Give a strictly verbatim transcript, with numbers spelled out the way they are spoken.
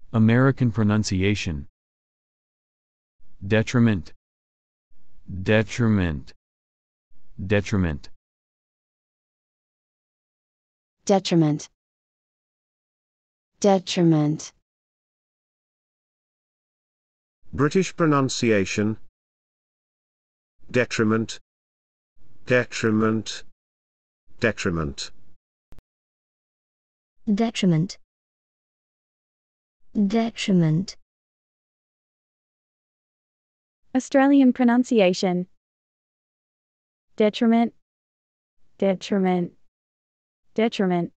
American pronunciation. Detriment. Detriment. Detriment. Detriment. Detriment. British pronunciation. Detriment. Detriment. Detriment. Detriment. Detriment. Australian pronunciation. Detriment. Detriment. Detriment.